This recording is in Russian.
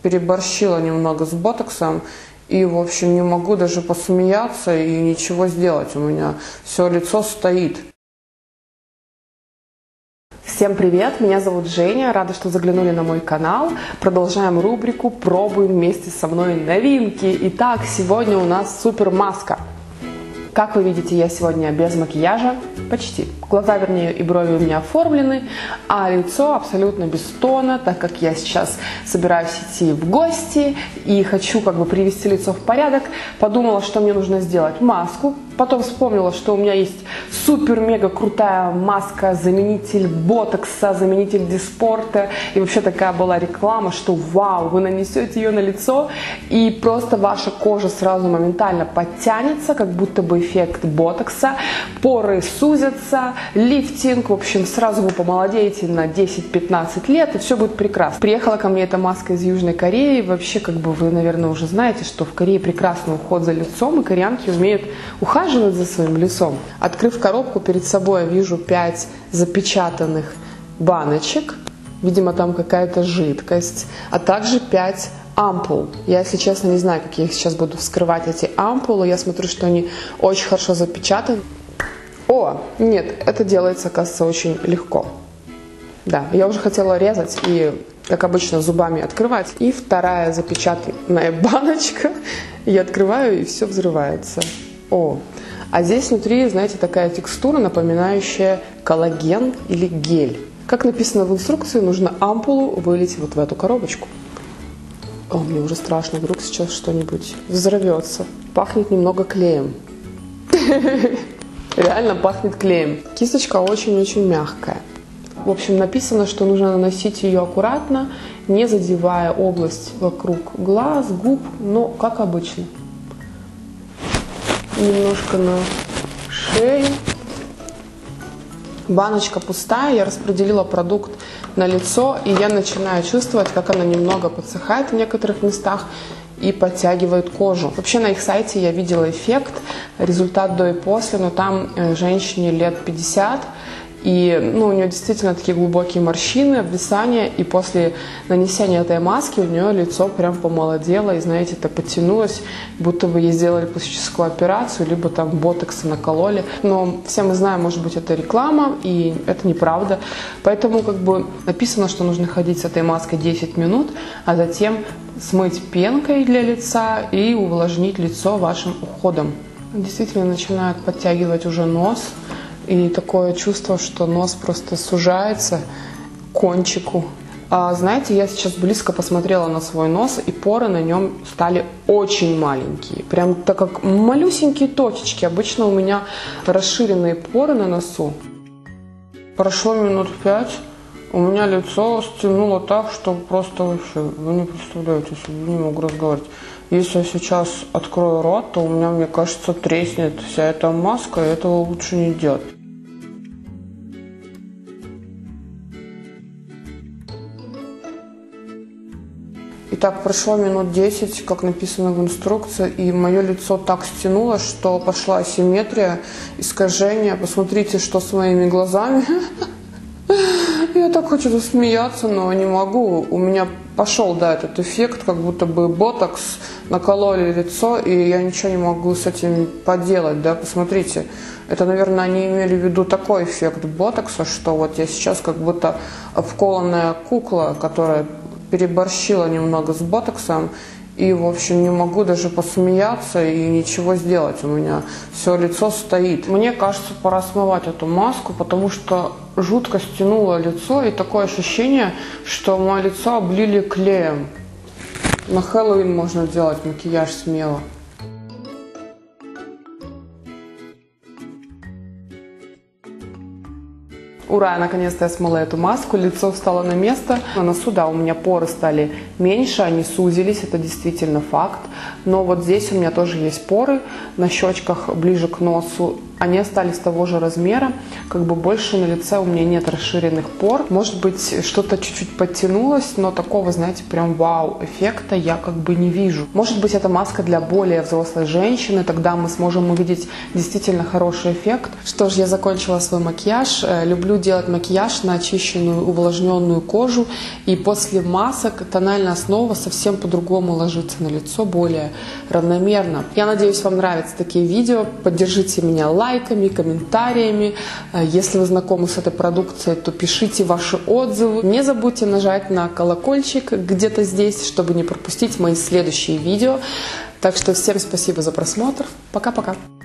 переборщила немного с ботоксом. И, в общем, не могу даже посмеяться и ничего сделать. У меня все лицо стоит. Всем привет, меня зовут Женя, рада, что заглянули на мой канал. Продолжаем рубрику «Пробуем вместе со мной новинки». Итак, сегодня у нас супер маска. Как вы видите, я сегодня без макияжа, почти. Глаза, вернее, и брови у меня оформлены, а лицо абсолютно без тона, так как я сейчас собираюсь идти в гости и хочу привести лицо в порядок. Подумала, что мне нужно сделать маску. Потом вспомнила, что у меня есть супер-мега крутая маска, заменитель ботокса, заменитель диспорта. И вообще такая была реклама, что вау, вы нанесете ее на лицо, и просто ваша кожа сразу моментально подтянется, как будто бы эффект ботокса. Поры сузятся, лифтинг, в общем, сразу вы помолодеете на 10-15 лет, и все будет прекрасно. Приехала ко мне эта маска из Южной Кореи. Вообще, вы, наверное, уже знаете, что в Корее прекрасный уход за лицом, и кореянки умеют ухаживать за своим лицом. Открыв коробку, перед собой я вижу 5 запечатанных баночек. Видимо, там какая-то жидкость. А также 5 ампул. Я, если честно, не знаю, как я их сейчас буду вскрывать, эти ампулы. Я смотрю, что они очень хорошо запечатаны. О, нет, это делается, оказывается, очень легко. Да, я уже хотела резать и, как обычно, зубами открывать. И вторая запечатанная баночка. Я открываю, и все взрывается. О, а здесь внутри, знаете, такая текстура, напоминающая коллаген или гель. Как написано в инструкции, нужно ампулу вылить вот в эту коробочку. О, мне уже страшно, вдруг сейчас что-нибудь взорвется. Пахнет немного клеем. Реально пахнет клеем. Кисточка очень-очень мягкая. В общем, написано, что нужно наносить ее аккуратно, не задевая область вокруг глаз, губ, но как обычно. Немножко на шею. Баночка пустая, я распределила продукт на лицо, и я начинаю чувствовать, как она немного подсыхает в некоторых местах и подтягивает кожу. Вообще на их сайте я видела эффект, результат до и после, но там женщине лет 50, и у нее действительно такие глубокие морщины, обвисания, и после нанесения этой маски у нее лицо прям помолодело, и, знаете, это подтянулось, будто бы ей сделали пластическую операцию, либо там ботокса накололи. Но все мы знаем, может быть, это реклама, и это неправда. Поэтому написано, что нужно ходить с этой маской 10 минут, а затем смыть пенкой для лица и увлажнить лицо вашим уходом. Действительно начинает подтягивать уже нос. И такое чувство, что нос просто сужается к кончику. Знаете, я сейчас близко посмотрела на свой нос, и поры на нем стали очень маленькие. Прям так как малюсенькие точечки. Обычно у меня расширенные поры на носу. Прошло минут 5, у меня лицо стянуло так, что просто вообще, вы не представляете, я не могу разговаривать. Если я сейчас открою рот, то у меня, мне кажется, треснет вся эта маска, и этого лучше не делать. Итак, прошло минут 10, как написано в инструкции, и мое лицо так стянуло, что пошла асимметрия, искажение. Посмотрите, что с моими глазами. Я так хочу засмеяться, но не могу. У меня пошел, этот эффект, как будто бы ботокс, накололи лицо, и я ничего не могу с этим поделать, Посмотрите. Это, наверное, они имели в виду такой эффект ботокса, что вот я сейчас как будто обколанная кукла, которая переборщила немного с ботоксом, и, в общем, не могу даже посмеяться и ничего сделать. У меня все лицо стоит. Мне кажется, пора смывать эту маску, потому что жутко стянуло лицо, и такое ощущение, что мое лицо облили клеем. На Хэллоуин можно делать макияж смело. Ура, наконец-то я смыла эту маску, лицо встало на место. На носу, у меня поры стали меньше, они сузились, это действительно факт. Но вот здесь у меня тоже есть поры, на щечках ближе к носу Они остались того же размера, как бы больше на лице у меня нет расширенных пор. Может быть, что-то чуть-чуть подтянулось, но такого, знаете, прям вау-эффекта я как бы не вижу. Может быть, это маска для более взрослой женщины, тогда мы сможем увидеть действительно хороший эффект. Что ж, я закончила свой макияж. Люблю делать макияж на очищенную, увлажненную кожу, и после масок тональная основа совсем по-другому ложится на лицо, более равномерно. Я надеюсь, вам нравятся такие видео. Поддержите меня лайками, комментариями. Если вы знакомы с этой продукцией, то пишите ваши отзывы. Не забудьте нажать на колокольчик где-то здесь, чтобы не пропустить мои следующие видео. Так что всем спасибо за просмотр. Пока-пока.